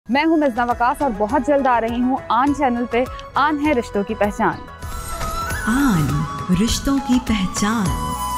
मैं हूं मिज़ना वकास और बहुत जल्द आ रही हूं आन चैनल पे। आन है रिश्तों की पहचान। आन रिश्तों की पहचान।